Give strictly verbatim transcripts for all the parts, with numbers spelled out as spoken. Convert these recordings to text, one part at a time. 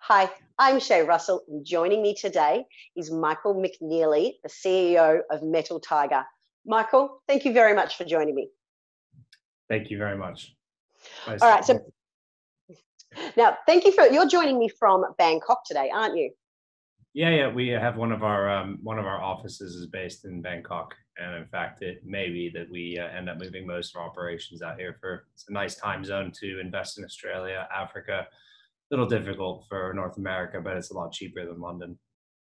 Hi, I'm Shae Russell, and joining me today is Michael McNeilly, the C E O of Metal Tiger. Michael, thank you very much for joining me. Thank you very much. Nice All right, so now thank you for, you're joining me from Bangkok today, aren't you? Yeah, yeah, we have one of our um, one of our offices is based in Bangkok, and in fact, it may be that we uh, end up moving most of our operations out here. For it's a nice time zone to invest in Australia, Africa. A little difficult for North America, but it's a lot cheaper than London.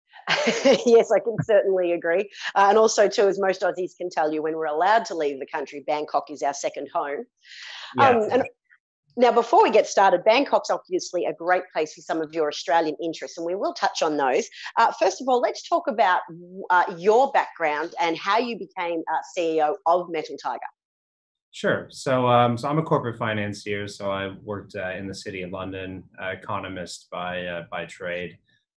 Yes, I can certainly agree. Uh, and also, too, as most Aussies can tell you, when we're allowed to leave the country, Bangkok is our second home. Yeah. Um, and now, before we get started, Bangkok's obviously a great place for some of your Australian interests, and we will touch on those. Uh, first of all, let's talk about uh, your background and how you became uh, C E O of Metal Tiger. Sure. So, um, so I'm a corporate financier. So I worked uh, in the city of London, uh, economist by uh, by trade.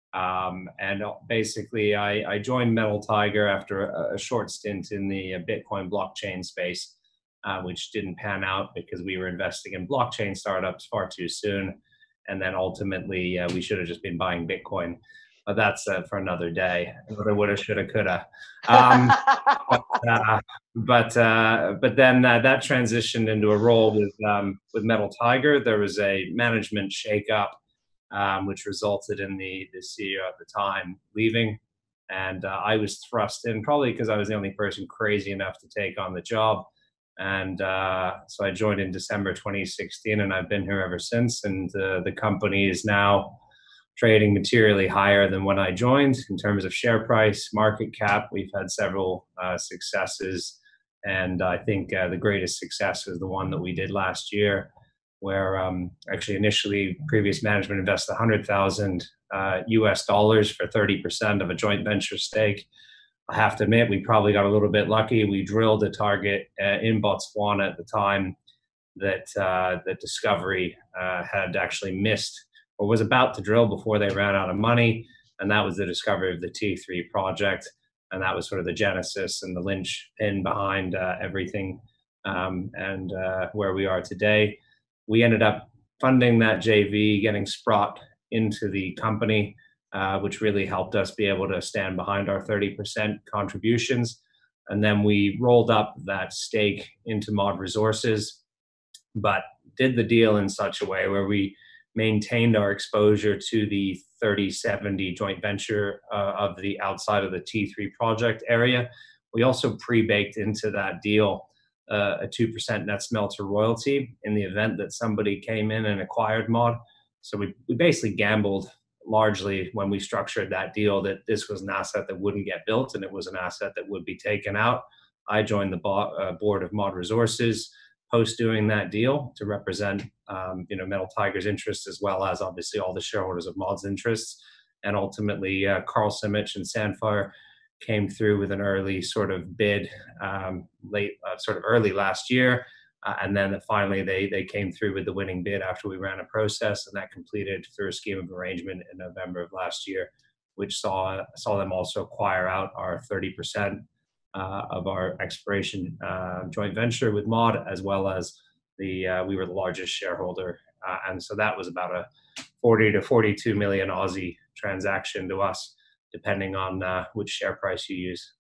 Um, and basically, I, I joined Metal Tiger after a, a short stint in the uh, Bitcoin blockchain space, uh, which didn't pan out because we were investing in blockchain startups far too soon. And then ultimately, uh, we should have just been buying Bitcoin. But that's uh, for another day. Another woulda, shoulda, coulda. Um, but uh, but, uh, but then uh, that transitioned into a role with um, with Metal Tiger. There was a management shakeup um, which resulted in the, the C E O at the time leaving. And uh, I was thrust in, probably because I was the only person crazy enough to take on the job. And uh, so I joined in December twenty sixteen, and I've been here ever since. And uh, the company is now trading materially higher than when I joined in terms of share price, market cap. We've had several uh, successes. And I think uh, the greatest success was the one that we did last year, where um, actually initially previous management invested one hundred thousand uh, U S dollars for thirty percent of a joint venture stake. I have to admit, we probably got a little bit lucky. We drilled a target uh, in Botswana at the time that uh, that Discovery uh, had actually missed or was about to drill before they ran out of money. And that was the discovery of the T three project. And that was sort of the genesis and the linchpin behind uh, everything um, and uh, where we are today. We ended up funding that J V, getting Sprott into the company, uh, which really helped us be able to stand behind our thirty percent contributions. And then we rolled up that stake into Mod Resources, but did the deal in such a way where we maintained our exposure to the thirty seventy joint venture uh, of the outside of the T three project area. We also pre-baked into that deal uh, a two percent net smelter royalty in the event that somebody came in and acquired Mod. So we, we basically gambled largely when we structured that deal that this was an asset that wouldn't get built and it was an asset that would be taken out. I joined the bo- uh, board of Mod Resources post doing that deal to represent um, you know, Metal Tiger's interests as well as obviously all the shareholders of Mod's interests. And ultimately, uh, Carl Simic and Sandfire came through with an early sort of bid um, late, uh, sort of early last year. Uh, and then finally they they came through with the winning bid after we ran a process, and that completed through a scheme of arrangement in November of last year, which saw saw them also acquire out our thirty percent uh, of our exploration uh, joint venture with Mod, as well as the uh, we were the largest shareholder, uh, and so that was about a forty to forty-two million Aussie transaction to us, depending on uh, which share price you use.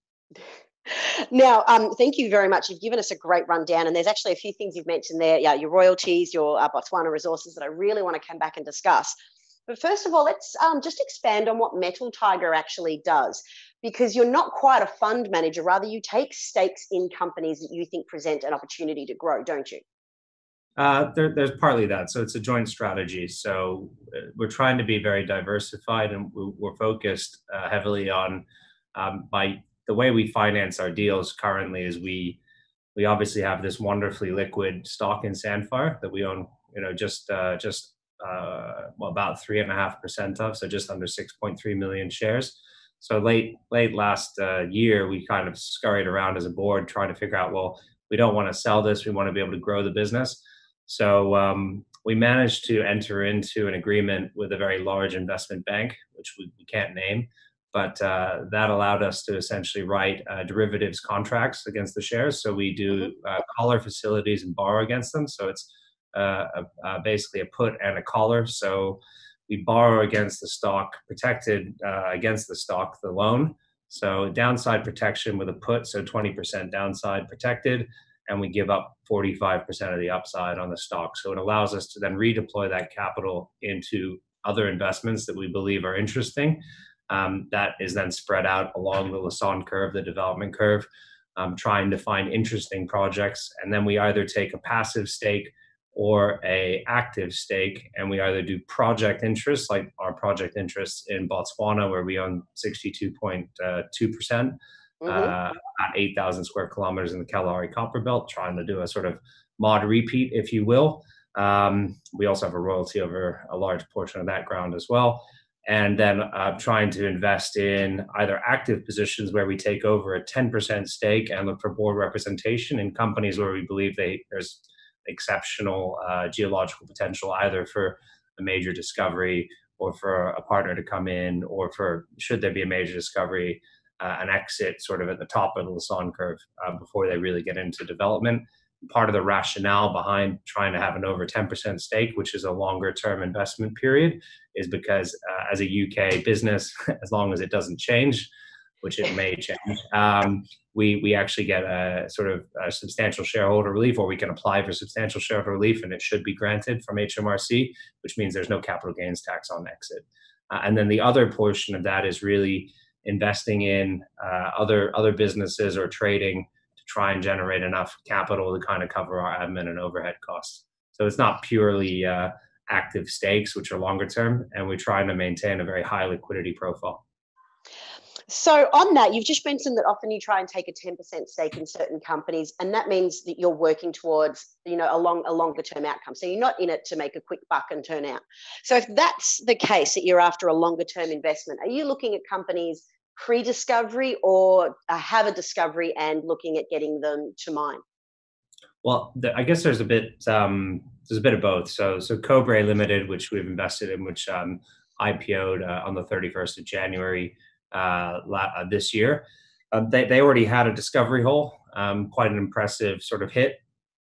Now, um, thank you very much. You've given us a great rundown, and there's actually a few things you've mentioned there. Yeah, your royalties, your uh, Botswana resources that I really want to come back and discuss. But first of all, let's um, just expand on what Metal Tiger actually does, because you're not quite a fund manager. Rather, you take stakes in companies that you think present an opportunity to grow, don't you? Uh, there, there's partly that. So it's a joint strategy. So uh, we're trying to be very diversified, and we're focused uh, heavily on um, by the way we finance our deals currently is we we obviously have this wonderfully liquid stock in Sandfire that we own, you know, just uh, just uh, well, about three and a half percent of, so just under six point three million shares. So late late last uh, year, we kind of scurried around as a board trying to figure out, well, we don't want to sell this, we want to be able to grow the business. So um, we managed to enter into an agreement with a very large investment bank, which we, we can't name, but uh, that allowed us to essentially write uh, derivatives contracts against the shares. So we do uh, collar facilities and borrow against them. So it's uh, a, a basically a put and a collar. So we borrow against the stock, protected uh, against the stock, the loan. So downside protection with a put, so twenty percent downside protected, and we give up forty-five percent of the upside on the stock. So it allows us to then redeploy that capital into other investments that we believe are interesting. Um, that is then spread out along the Lassonde curve, the development curve, um, trying to find interesting projects. And then we either take a passive stake or a active stake, and we either do project interests, like our project interests in Botswana, where we own sixty-two point two percent, Mm-hmm. uh, at eight thousand square kilometers in the Kalahari Copper Belt, trying to do a sort of mod repeat, if you will. Um, we also have a royalty over a large portion of that ground as well. And then uh, trying to invest in either active positions where we take over a ten percent stake and look for board representation in companies where we believe they, there's exceptional uh, geological potential, either for a major discovery or for a partner to come in, or for, should there be a major discovery, uh, an exit sort of at the top of the Lassonde curve uh, before they really get into development. Part of the rationale behind trying to have an over ten percent stake, which is a longer term investment period, is because uh, as a U K business, as long as it doesn't change, which it may change, um, we we actually get a sort of a substantial shareholder relief, or we can apply for substantial shareholder relief, and it should be granted from H M R C, which means there's no capital gains tax on exit. Uh, and then the other portion of that is really investing in uh, other other businesses or trading to try and generate enough capital to kind of cover our admin and overhead costs. So it's not purely uh, active stakes, which are longer term, and we're trying to maintain a very high liquidity profile. So on that, you've just mentioned that often you try and take a ten percent stake in certain companies, and that means that you're working towards, you know, a long, a longer term outcome. So you're not in it to make a quick buck and turn out. So if that's the case, that you're after a longer term investment, are you looking at companies pre-discovery or have a discovery and looking at getting them to mine? Well, the, I guess there's a bit um, there's a bit of both. So so Cobre Limited, which we've invested in, which um, I P O'd uh, on the thirty-first of January uh, la- uh, this year. Uh, they they already had a discovery hole, um, quite an impressive sort of hit,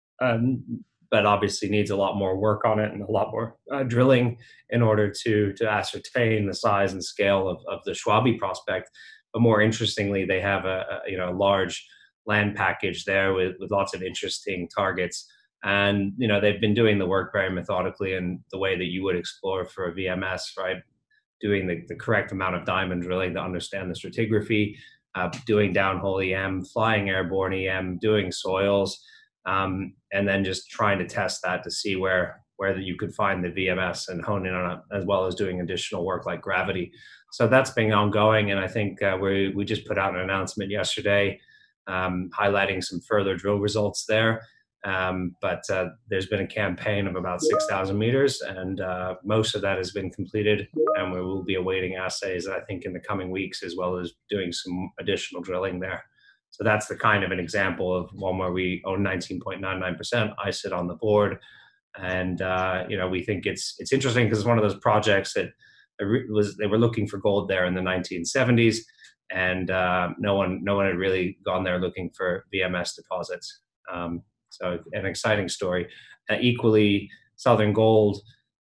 um, but obviously needs a lot more work on it and a lot more uh, drilling in order to to ascertain the size and scale of, of the Schwabi prospect. But more interestingly, they have a, a you know a large land package there with, with lots of interesting targets. And, you know, they've been doing the work very methodically in the way that you would explore for a V M S, right? Doing the, the correct amount of diamond drilling to understand the stratigraphy, uh, doing downhole E M, flying airborne E M, doing soils, um, and then just trying to test that to see where, where you could find the V M S and hone in on it, as well as doing additional work like gravity. So that's been ongoing. And I think uh, we, we just put out an announcement yesterday Um, highlighting some further drill results there. Um, but uh, there's been a campaign of about six thousand meters, and uh, most of that has been completed, and we will be awaiting assays, I think, in the coming weeks, as well as doing some additional drilling there. So that's the kind of an example of one where we own nineteen point nine nine percent. I sit on the board, and uh, you know, we think it's it's interesting because it's one of those projects that was they were looking for gold there in the nineteen seventies. And uh, no one, no one had really gone there looking for V M S deposits. Um, so an exciting story. Uh, equally, Southern Gold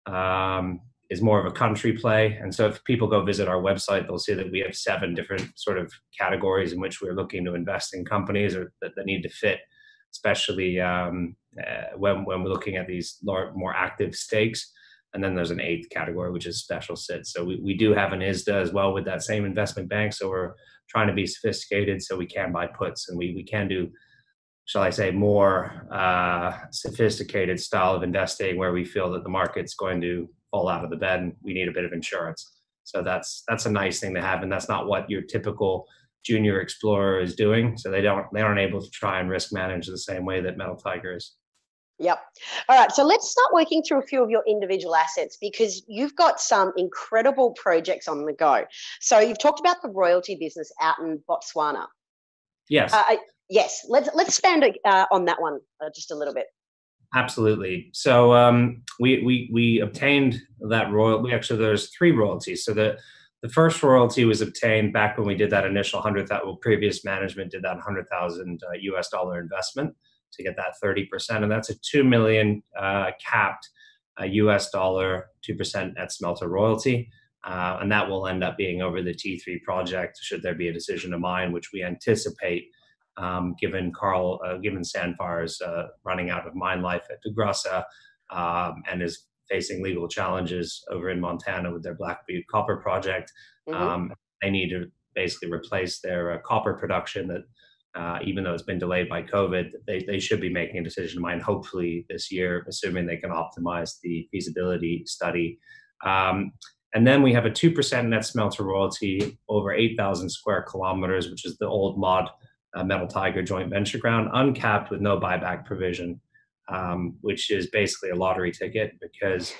um, is more of a country play. And so if people go visit our website, they'll see that we have seven different sort of categories in which we're looking to invest in companies or that, that need to fit, especially um, uh, when, when we're looking at these more active stakes. And then there's an eighth category, which is special sits. So we, we do have an I S D A as well with that same investment bank. So we're trying to be sophisticated so we can buy puts, and we, we can do, shall I say, more uh, sophisticated style of investing where we feel that the market's going to fall out of the bed and we need a bit of insurance. So that's that's a nice thing to have. And that's not what your typical junior explorer is doing. So they don't they aren't able to try and risk manage the same way that Metal Tiger is. Yep. All right. So let's start working through a few of your individual assets, because you've got some incredible projects on the go. So you've talked about the royalty business out in Botswana. Yes. Uh, yes. Let's let's expand uh, on that one uh, just a little bit. Absolutely. So um, we we we obtained that royalty. We actually there's three royalties. So the the first royalty was obtained back when we did that initial hundred thousand. Well, previous management did that hundred thousand uh, U S dollar investment to get that thirty percent, and that's a two million uh, capped a U S dollar, two percent net smelter royalty. Uh, and that will end up being over the T three project, should there be a decision to mine, which we anticipate, um, given Carl, uh, given Sandfire's uh, running out of mine life at DeGrussa, um, and is facing legal challenges over in Montana with their Black Butte copper project. Mm-hmm. Um, they need to basically replace their uh, copper production that, uh, even though it's been delayed by COVID, they, they should be making a decision to mine hopefully this year, assuming they can optimize the feasibility study. Um, and then we have a two percent net smelter royalty over eight thousand square kilometers, which is the old mod uh, Metal Tiger joint venture ground, uncapped with no buyback provision, um, which is basically a lottery ticket because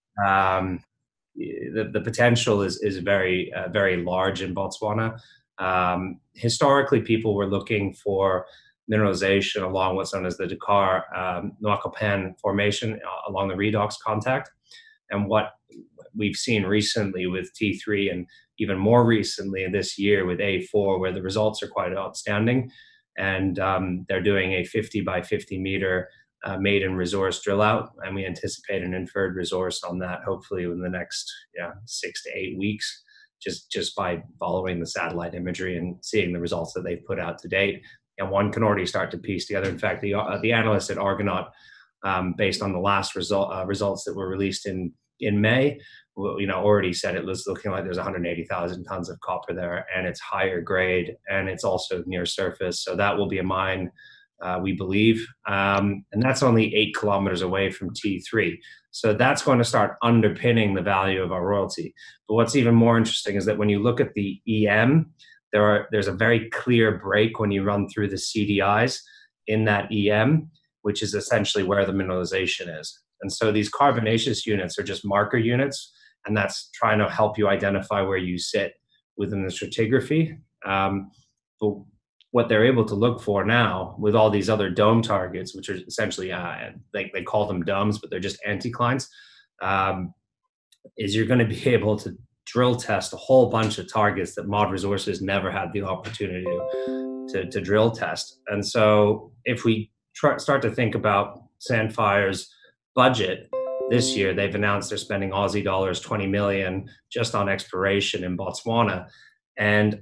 um, the, the potential is, is very, uh, very large in Botswana. Um, historically, people were looking for mineralization along what's known as the Dakar um, Nwakapan Formation uh, along the redox contact. And what we've seen recently with T three, and even more recently this year with A four, where the results are quite outstanding. And um, they're doing a fifty by fifty meter uh, maiden resource drill out. And we anticipate an inferred resource on that, hopefully in the next yeah, six to eight weeks, just, just by following the satellite imagery and seeing the results that they've put out to date. And one can already start to piece together. In fact, the, uh, the analysts at Argonaut, um, based on the last result, uh, results that were released in, in May, you know, already said it was looking like there's one hundred eighty thousand tons of copper there, and it's higher grade, and it's also near surface. So that will be a mine, uh, we believe. Um, and that's only eight kilometers away from T three. So that's going to start underpinning the value of our royalty. But what's even more interesting is that when you look at the E M, there are, there's a very clear break when you run through the C D Is in that E M, which is essentially where the mineralization is. And so these carbonaceous units are just marker units, and that's trying to help you identify where you sit within the stratigraphy. Um, but what they're able to look for now with all these other dome targets, which are essentially, uh, they, they call them domes, but they're just anticlines, um, is you're going to be able to drill test a whole bunch of targets that Mod Resources never had the opportunity to, to, to drill test. And so if we try, start to think about Sandfire's budget, this year, they've announced they're spending Aussie dollars twenty million just on exploration in Botswana. And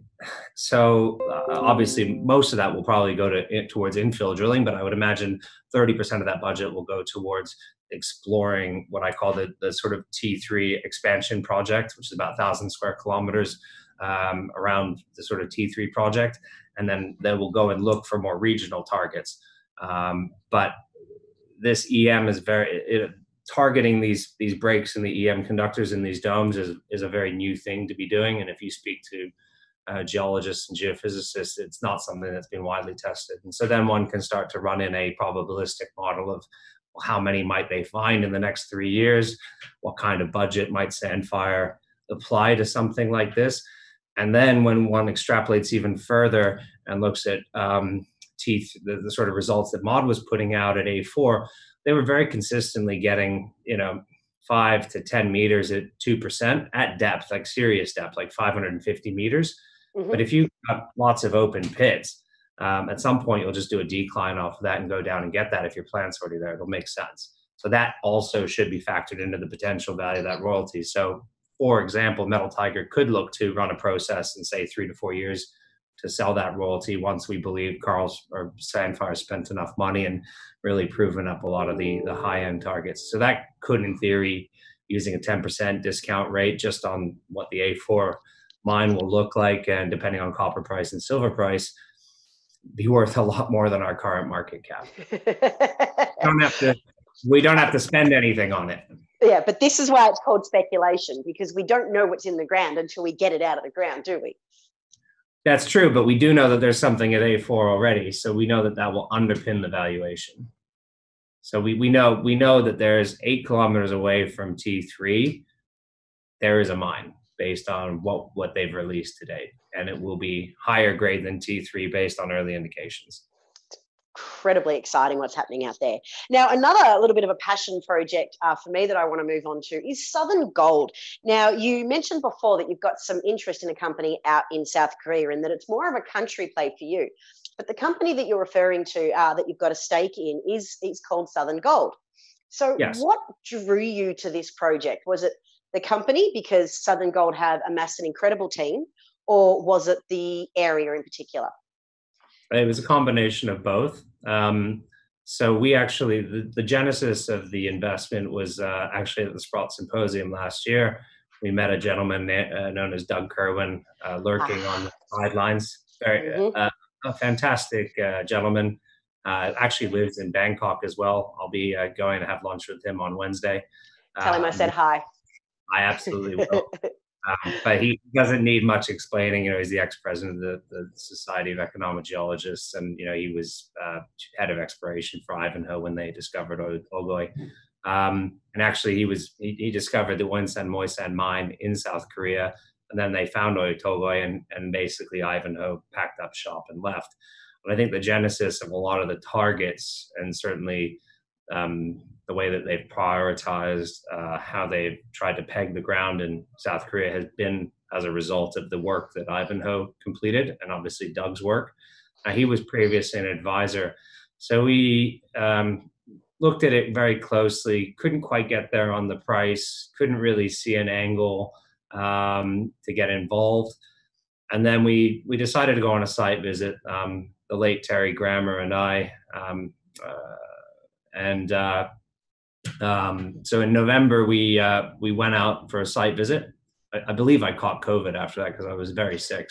so uh, obviously most of that will probably go to towards infill drilling, but I would imagine thirty percent of that budget will go towards exploring what I call the, the sort of T three expansion project, which is about one thousand square kilometers um, around the sort of T three project. And then they will go and look for more regional targets. Um, but this E M is very... It, targeting these these breaks in the E M conductors in these domes is, is a very new thing to be doing. And if you speak to uh, geologists and geophysicists, it's not something that's been widely tested. And so then one can start to run in a probabilistic model of, well, how many might they find in the next three years? What kind of budget might Sandfire apply to something like this? And then when one extrapolates even further and looks at um, T, the, the sort of results that Mod was putting out at A four, they were very consistently getting, you know, five to ten meters at two percent at depth, like serious depth, like five hundred fifty meters. Mm-hmm. But if you've got lots of open pits, um, at some point you'll just do a decline off of that and go down and get that. If your plant's already there, it'll make sense. So that also should be factored into the potential value of that royalty. So, for example, Metal Tiger could look to run a process in, say, three to four years to sell that royalty once we believe Carl's or Sandfire spent enough money and really proven up a lot of the, the high-end targets. So that could, in theory, using a ten percent discount rate just on what the A four mine will look like, and depending on copper price and silver price, be worth a lot more than our current market cap. don't have to, we don't have to spend anything on it. Yeah, but this is why it's called speculation, because we don't know what's in the ground until we get it out of the ground, do we? That's true, but we do know that there's something at A four already, so we know that that will underpin the valuation. So we, we know we know that there's eight kilometers away from T three, there is a mine based on what, what they've released to date, and it will be higher grade than T three based on early indications. Incredibly exciting what's happening out there. Now, another little bit of a passion project uh, for me that I want to move on to is Southern Gold. Now, you mentioned before that you've got some interest in a company out in South Korea and that it's more of a country play for you. But the company that you're referring to uh, that you've got a stake in is, is called Southern Gold. So Yes. what drew you to this project? Was it the company because Southern Gold have amassed an incredible team, or was it the area in particular? It was a combination of both. Um, so we actually, the, the genesis of the investment was uh, actually at the Sprott Symposium last year. We met a gentleman uh, known as Doug Kerwin, uh, lurking on the Ah, sidelines. Very, mm-hmm. uh, a fantastic uh, gentleman. Uh, actually lives in Bangkok as well. I'll be uh, going to have lunch with him on Wednesday. Tell him I Um, said hi. I absolutely will. Um, but he doesn't need much explaining. You know, he's the ex-president of the, the Society of Economic Geologists, and you know, he was uh, head of exploration for Ivanhoe when they discovered Otogoy. Um, and actually, he was he, he discovered the Wonsan Moisan mine in South Korea, and then they found Otogoy, and and basically Ivanhoe packed up shop and left. But I think the genesis of a lot of the targets, and certainly um, the way that they've prioritized uh, how they've tried to peg the ground in South Korea has been as a result of the work that Ivanhoe completed, and obviously Doug's work. Uh, he was previously an advisor. So we um, looked at it very closely, couldn't quite get there on the price, couldn't really see an angle um, to get involved. And then we, we decided to go on a site visit. Um, the late Terry Grammer and I, um, uh, and uh, um, so in November, we uh, we went out for a site visit. I, I believe I caught COVID after that because I was very sick.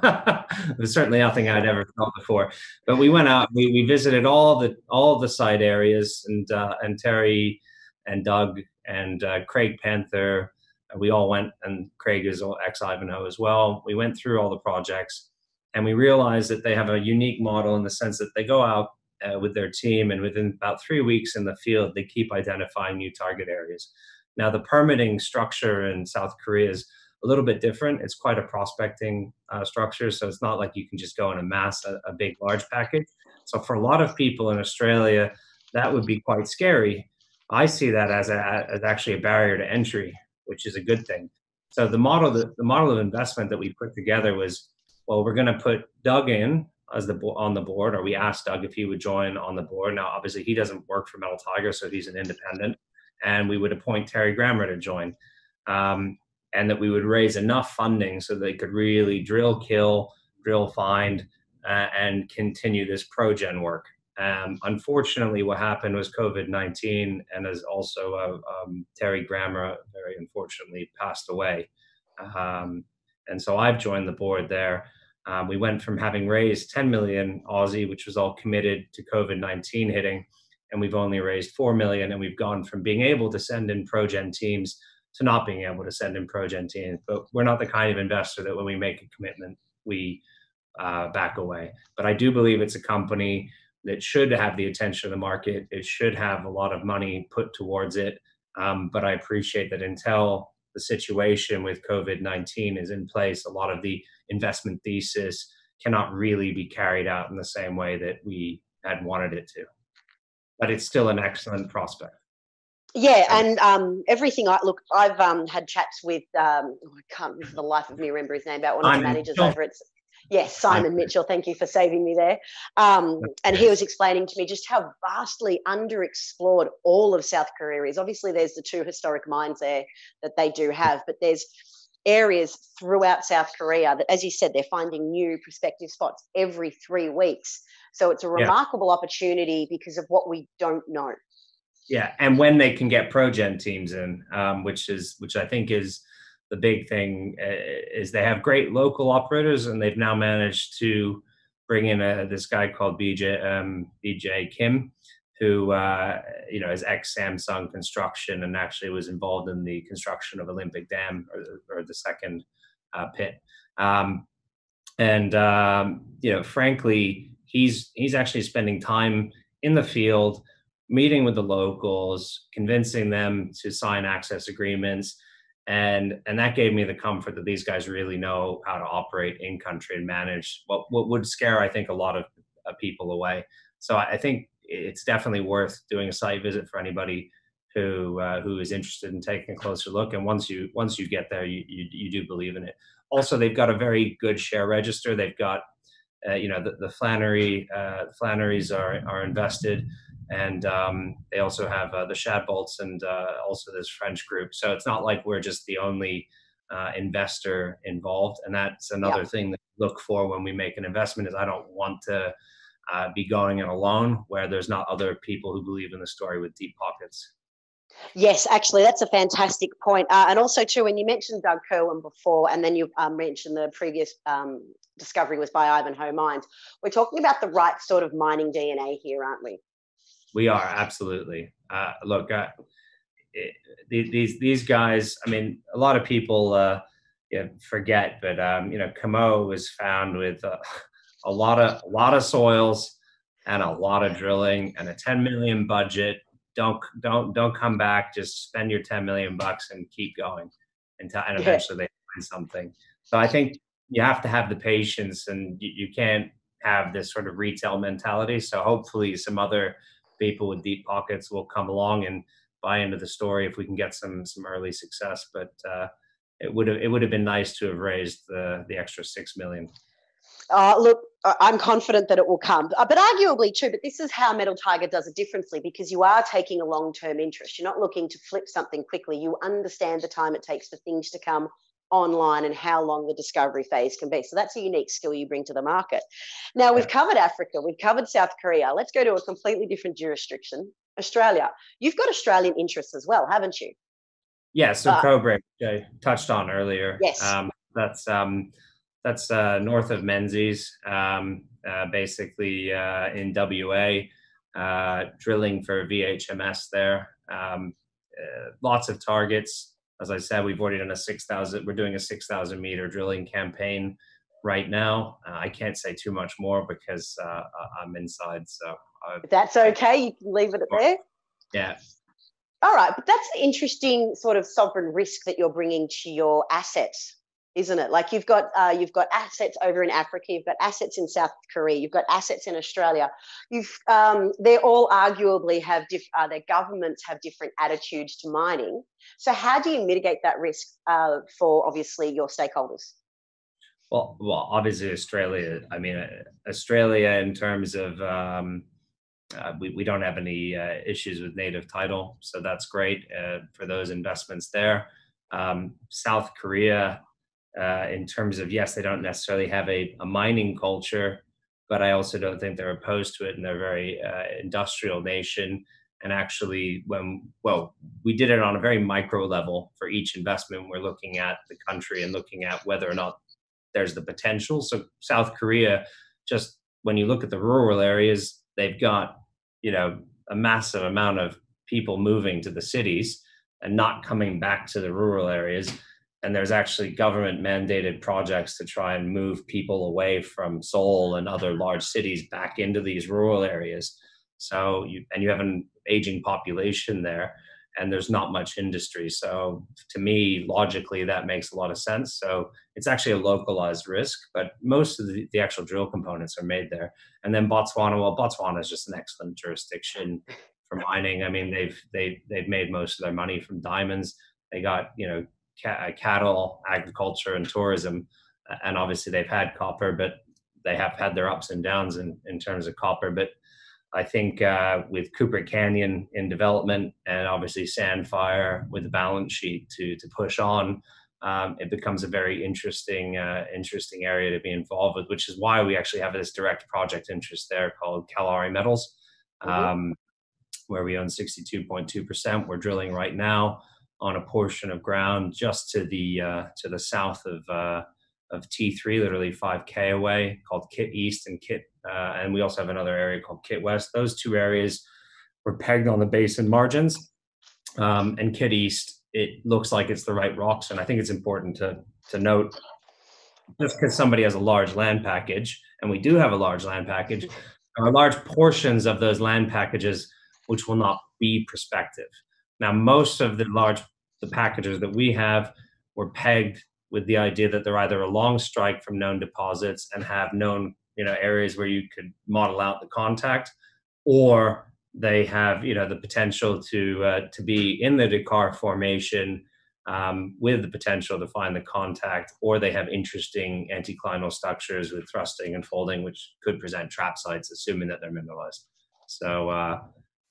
It was certainly nothing I'd ever felt before. But we went out. We, we visited all the all the site areas, and uh, and Terry and Doug and uh, Craig Panther. We all went, and Craig is ex Ivanhoe as well. We went through all the projects, and we realized that they have a unique model in the sense that they go out Uh, with their team, and within about three weeks in the field, they keep identifying new target areas. Now, the permitting structure in South Korea is a little bit different. It's quite a prospecting uh, structure, so it's not like you can just go and amass a, a big, large package. So for a lot of people in Australia, that would be quite scary. I see that as, a, as actually a barrier to entry, which is a good thing. So the model, that, the model of investment that we put together was, well, we're going to put Doug in as the on the board, or we asked Doug if he would join on the board. Now, obviously, he doesn't work for Metal Tiger, so he's an independent, and we would appoint Terry Grammer to join, um, and that we would raise enough funding so they could really drill, kill, drill, find, uh, and continue this progen work. Um, unfortunately, what happened was COVID nineteen, and as also uh, um, Terry Grammer very unfortunately passed away, um, and so I've joined the board there. Um, we went from having raised ten million Aussie, which was all committed to COVID nineteen hitting, and we've only raised four million. And we've gone from being able to send in progen teams to not being able to send in progen teams. But we're not the kind of investor that when we make a commitment, we uh, back away. But I do believe it's a company that should have the attention of the market. It should have a lot of money put towards it. Um, but I appreciate that until the situation with COVID nineteen is in place, a lot of the investment thesis cannot really be carried out in the same way that we had wanted it to. But it's still an excellent prospect. Yeah, and um, everything I look, I've um, had chats with, um, oh, I can't for the life of me remember his name, about one of the managers over at, yes, Simon Mitchell. Thank you for saving me there. Um, and he was explaining to me just how vastly underexplored all of South Korea is. Obviously, there's the two historic mines there that they do have, but there's areas throughout South Korea that, as you said, they're finding new prospective spots every three weeks. So it's a remarkable yeah. opportunity because of what we don't know. Yeah, and when they can get progen teams in, um, which is which I think is the big thing, uh, is they have great local operators, and they've now managed to bring in a, this guy called B J um, B J Kim, who uh, you know is ex Samsung Construction and actually was involved in the construction of Olympic Dam, or, or the second uh, pit. Um, and um, you know, frankly, he's he's actually spending time in the field, meeting with the locals, convincing them to sign access agreements. And, and that gave me the comfort that these guys really know how to operate in country and manage what, what would scare, I think, a lot of uh, people away. So I think it's definitely worth doing a site visit for anybody who uh, who is interested in taking a closer look. And once you once you get there, you, you, you do believe in it. Also, they've got a very good share register. They've got, uh, you know, the, the Flannery, uh, Flannerys are, are invested. and um, they also have uh, the Shadbolts and uh, also this French group. So it's not like we're just the only uh, investor involved, and that's Yeah. another thing that we look for when we make an investment. Is I don't want to uh, be going it alone where there's not other people who believe in the story with deep pockets. Yes, actually, that's a fantastic point. Uh, and also, too, when you mentioned Doug Kerwin before, and then you um, mentioned the previous um, discovery was by Ivanhoe Mines, we're talking about the right sort of mining D N A here, aren't we? We are, absolutely. Uh, look, uh, it, these these guys. I mean, a lot of people uh, yeah, forget, but um, you know, Camo was found with uh, a lot of a lot of soils and a lot of drilling and a ten million budget. Don't don't don't come back. Just spend your ten million bucks and keep going, and, and Yeah. eventually they find something. So I think you have to have the patience, and you, you can't have this sort of retail mentality. So hopefully, some other people with deep pockets will come along and buy into the story if we can get some some early success. But uh, it would have it would have been nice to have raised the the extra six million. Uh, look, I'm confident that it will come, uh, but arguably too, but this is how Metal Tiger does it differently, because you are taking a long-term interest. You're not looking to flip something quickly. You understand the time it takes for things to come online and how long the discovery phase can be. So that's a unique skill you bring to the market. Now, we've covered Africa, we've covered South Korea. Let's go to a completely different jurisdiction, Australia. You've got Australian interests as well, haven't you? Yeah, so Uh, Cobrick, I touched on earlier. yes. Um, that's um, that's uh, north of Menzies, um, uh, basically uh, in W A, uh, drilling for V H M S there. Um, uh, lots of targets. As I said, we've already done a six thousand. We're doing a six thousand meter drilling campaign right now. Uh, I can't say too much more because uh, I'm inside. So I, If that's okay, you can leave it at there. yeah. All right, but that's an interesting sort of sovereign risk that you're bringing to your assets, isn't it? Like you've got uh, you've got assets over in Africa, you've got assets in South Korea, you've got assets in Australia. You've um, they all arguably have diff- uh, their governments have different attitudes to mining. So how do you mitigate that risk uh, for obviously your stakeholders? Well, well, obviously Australia. I mean, uh, Australia in terms of um, uh, we we don't have any uh, issues with native title, so that's great uh, for those investments there. Um, South Korea, uh, in terms of yes, they don't necessarily have a, a mining culture, but I also don't think they're opposed to it, and they're a very uh, industrial nation. And actually, when well, we did it on a very micro level for each investment. We're looking at the country and looking at whether or not there's the potential. So South Korea, just when you look at the rural areas, they've got, you know, a massive amount of people moving to the cities and not coming back to the rural areas. And there's actually government mandated projects to try and move people away from Seoul and other large cities back into these rural areas. So you, and you have an aging population there, and there's not much industry. So to me, logically, that makes a lot of sense. So it's actually a localized risk, but most of the, the actual drill components are made there. And then Botswana, well, Botswana is just an excellent jurisdiction for mining. I mean, they've they've they've made most of their money from diamonds. They got, you know, ca- cattle, agriculture, and tourism, and obviously they've had copper, but they have had their ups and downs in in terms of copper. But I think uh, with Cooper Canyon in development and obviously Sandfire with the balance sheet to to push on, um, it becomes a very interesting uh, interesting area to be involved with, which is why we actually have this direct project interest there called Kalahari Metals, Mm-hmm. um, where we own sixty-two point two percent. We're drilling right now on a portion of ground just to the uh, to the south of uh, of T three, literally five K away, called Kit East and Kit, uh, and we also have another area called Kit West. Those two areas were pegged on the basin margins, um, and Kit East, it looks like it's the right rocks, and I think it's important to to note, just because somebody has a large land package, and we do have a large land package, there are large portions of those land packages which will not be prospective. Now, most of the large the packages that we have were pegged with the idea that they're either a long strike from known deposits and have known, you know, areas where you could model out the contact, or they have, you know, the potential to uh, to be in the Dakar formation um, with the potential to find the contact, or they have interesting anticlinal structures with thrusting and folding, which could present trap sites, assuming that they're mineralized. So uh,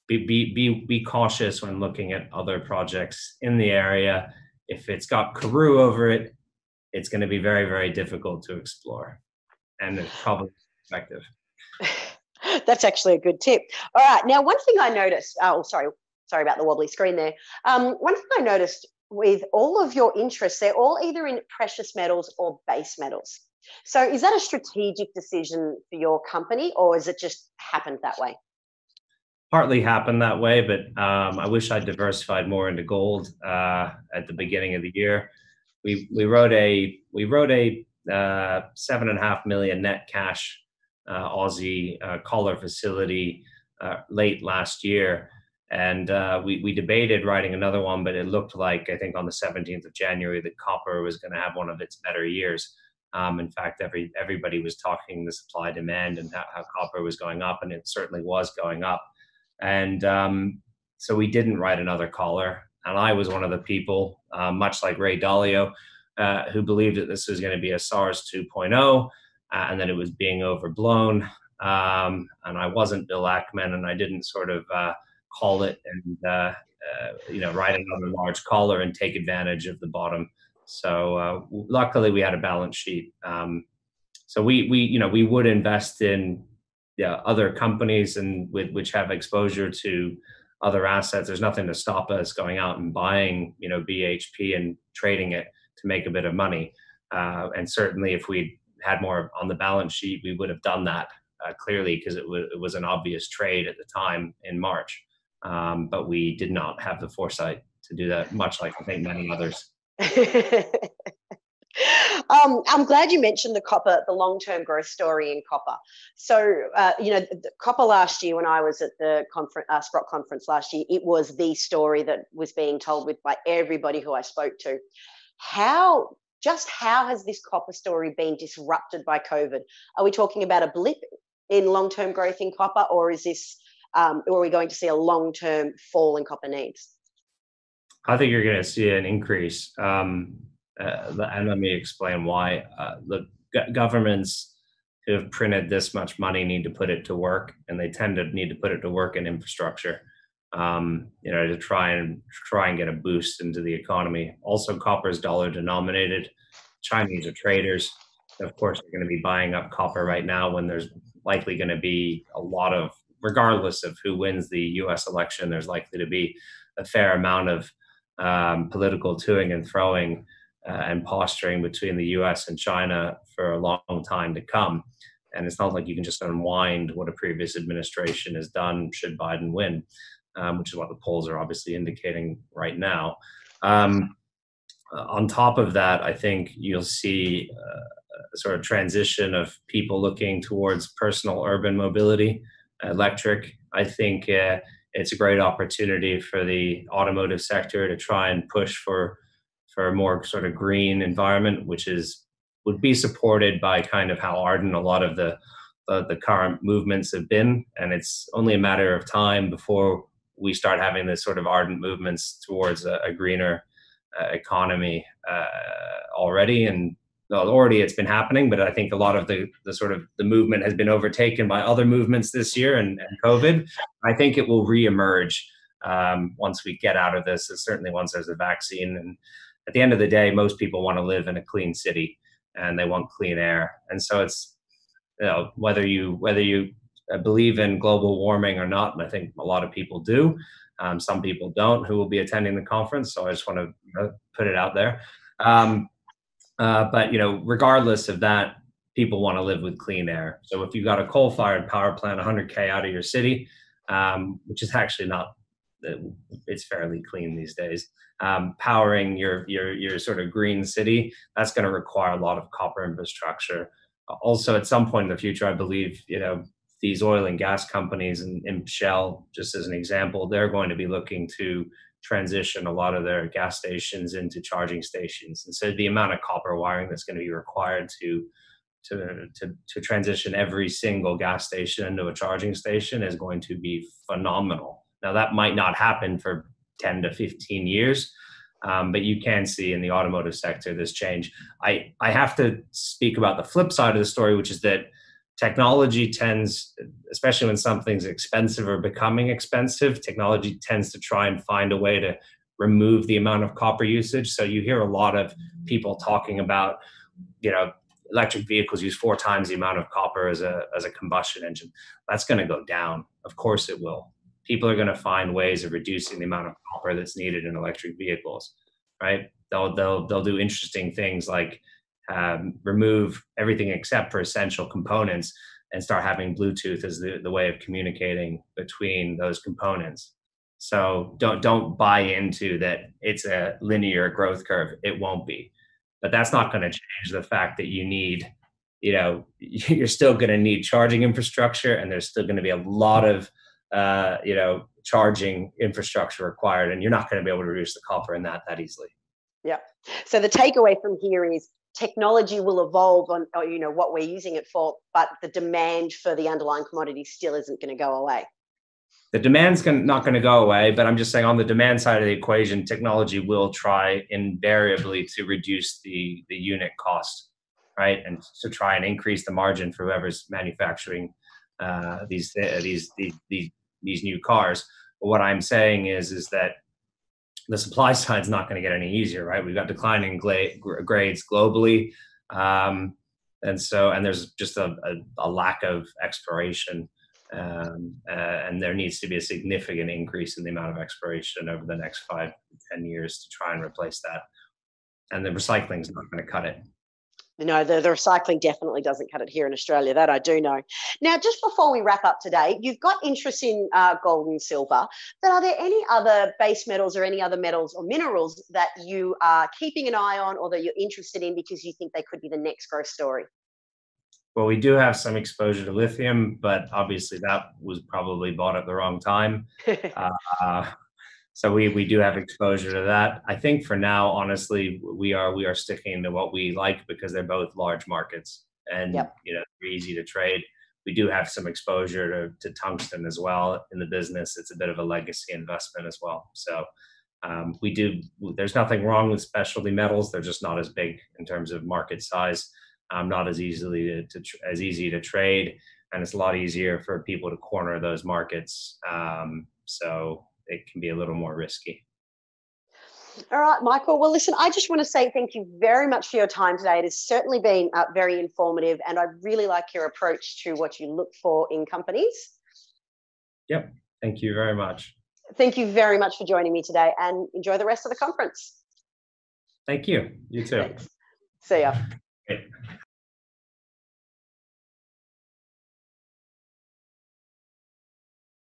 be, be, be, be cautious when looking at other projects in the area. If it's got Karoo over it, it's going to be very, very difficult to explore. And it's probably effective. That's actually a good tip. All right. Now, one thing I noticed, oh, sorry, sorry about the wobbly screen there. Um, one thing I noticed with all of your interests, they're all either in precious metals or base metals. So is that a strategic decision for your company, or has it just happened that way? Partly happened that way, but um, I wish I'd diversified more into gold uh, at the beginning of the year. We we wrote a we wrote a uh, seven and a half million net cash uh, Aussie uh, collar facility uh, late last year, and uh, we we debated writing another one, but it looked like, I think on the seventeenth of January, that copper was going to have one of its better years. Um, in fact, every everybody was talking the supply demand and how, how copper was going up, and it certainly was going up. And um, so we didn't write another collar. And I was one of the people, uh, much like Ray Dalio, uh, who believed that this was going to be a SARS two point oh, uh, and that it was being overblown. Um, and I wasn't Bill Ackman, and I didn't sort of uh, call it and uh, uh, you know write another large collar and take advantage of the bottom. So uh, luckily, we had a balance sheet. Um, so we we you know we would invest in yeah, other companies and with, which have exposure to other assets. There's nothing to stop us going out and buying, you know, B H P and trading it to make a bit of money. Uh, and certainly, if we had more on the balance sheet, we would have done that uh, clearly, because it, w- it was an obvious trade at the time in March. Um, but we did not have the foresight to do that, much like I think many others. Um, I'm glad you mentioned the copper, the long-term growth story in copper. So, uh, you know, the copper last year when I was at the conference, uh, Sprott Conference last year, it was the story that was being told with by everybody who I spoke to. How, just how has this copper story been disrupted by COVID? Are we talking about a blip in long-term growth in copper, or is this, um, or are we going to see a long-term fall in copper needs? I think you're going to see an increase. Um, Uh, and let me explain why. Uh, the g- governments who have printed this much money need to put it to work, and they tend to need to put it to work in infrastructure, um, you know, to try and try and get a boost into the economy. Also, copper is dollar denominated. Chinese are traders. Of course, they're going to be buying up copper right now when there's likely going to be a lot of, regardless of who wins the U S election, there's likely to be a fair amount of um, political toing and throwing Uh, and posturing between the U S and China for a long time to come. And it's not like you can just unwind what a previous administration has done should Biden win, um, which is what the polls are obviously indicating right now. Um, on top of that, I think you'll see uh, a sort of transition of people looking towards personal urban mobility, electric. I think uh, it's a great opportunity for the automotive sector to try and push for for a more sort of green environment, which is would be supported by kind of how ardent a lot of the the, the current movements have been. And it's only a matter of time before we start having this sort of ardent movements towards a, a greener uh, economy uh, already. And well, already it's been happening, but I think a lot of the, the sort of the movement has been overtaken by other movements this year and, and COVID. I think it will reemerge um, once we get out of this, certainly once there's a vaccine. And at the end of the day, most people want to live in a clean city and they want clean air. And so it's, you know, whether you whether you believe in global warming or not, and I think a lot of people do. Um, some people don't who will be attending the conference. So I just want to you know, put it out there. Um, uh, but, you know, regardless of that, people want to live with clean air. So if you've got a coal-fired power plant one hundred K out of your city, um, which is actually not, it's fairly clean these days. Um, powering your your your sort of green city, that's going to require a lot of copper infrastructure. Also, at some point in the future, I believe you know these oil and gas companies and, and Shell, just as an example, they're going to be looking to transition a lot of their gas stations into charging stations. And so the amount of copper wiring that's going to be required to to to to transition every single gas station into a charging station is going to be phenomenal. Now that might not happen for ten to fifteen years, um, but you can see in the automotive sector this change. I, I have to speak about the flip side of the story, which is that technology tends, especially when something's expensive or becoming expensive, technology tends to try and find a way to remove the amount of copper usage. So you hear a lot of people talking about, you know, electric vehicles use four times the amount of copper as a as a combustion engine. That's going to go down. Of course it will. People are going to find ways of reducing the amount of copper that's needed in electric vehicles, right? They'll they'll they'll do interesting things like um, remove everything except for essential components and start having Bluetooth as the, the way of communicating between those components. So don't don't buy into that it's a linear growth curve. It won't be. But that's not going to change the fact that you need, you know, you're still going to need charging infrastructure, and there's still going to be a lot of, uh, you know, charging infrastructure required, and you're not going to be able to reduce the copper in that that easily. Yeah. So the takeaway from here is technology will evolve on, or, you know, what we're using it for, but the demand for the underlying commodity still isn't going to go away. The demand's gonna, not going to go away, but I'm just saying on the demand side of the equation, technology will try invariably to reduce the, the unit cost, right? And to try and increase the margin for whoever's manufacturing uh, these, uh, these, these, these, these new cars. But what I'm saying is, is that the supply side is not going to get any easier, right? We've got declining gla- grades globally. Um, and so, and there's just a, a, a lack of exploration. Um, uh, and there needs to be a significant increase in the amount of exploration over the next five to ten years to try and replace that. And the recycling is not going to cut it. No, the, the recycling definitely doesn't cut it here in Australia. That I do know. Now, just before we wrap up today, you've got interest in uh, gold and silver, but are there any other base metals or any other metals or minerals that you are keeping an eye on or that you're interested in because you think they could be the next growth story? Well, we do have some exposure to lithium, but obviously that was probably bought at the wrong time. uh, so we we do have exposure to that. I think for now, honestly, we are we are sticking to what we like because they're both large markets and Yep. you know they're easy to trade. We do have some exposure to, to tungsten as well in the business. It's a bit of a legacy investment as well. So um, we do. There's nothing wrong with specialty metals. They're just not as big in terms of market size. Um, not as easily to, to as easy to trade, and it's a lot easier for people to corner those markets. Um, so it can be a little more risky. All right, Michael. Well, listen, I just want to say thank you very much for your time today. It has certainly been uh, very informative, and I really like your approach to what you look for in companies. Yep. Thank you very much. Thank you very much for joining me today, and enjoy the rest of the conference. Thank you. You too. Thanks. See ya. Great.